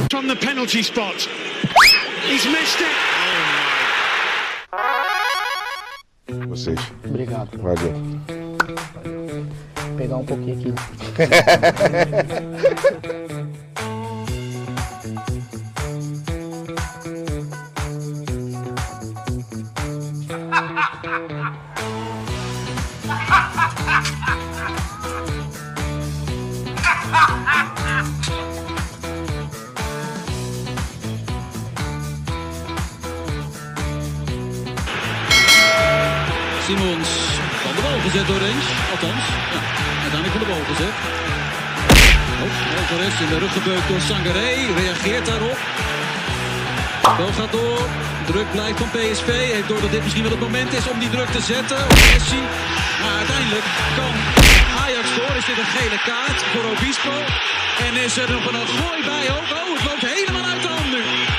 On the penalty spot. He's missed it. Vocês. Obrigado. Valeu. Vou pegar um pouquinho aqui. Simons van de bal gezet door Rens, althans, ja, uiteindelijk van de bal gezet. Alvarez in de rug gebeukt door Sangaré, reageert daarop. De bal gaat door, druk blijft van PSV, heeft door dat dit misschien wel het moment is om die druk te zetten op Messi. Maar uiteindelijk kan Ajax door, is dit een gele kaart voor Obispo. En is er nog een gooi bij ook, oh het loopt helemaal uit de hand nu.